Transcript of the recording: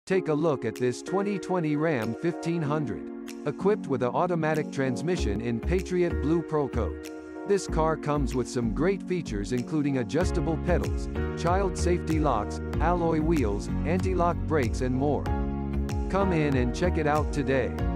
Take a look at this 2020 Ram 1500. Equipped with an automatic transmission in Patriot Blue Pro Coat. This car comes with some great features including adjustable pedals, child safety locks, alloy wheels, anti-lock brakes and more. Come in and check it out today.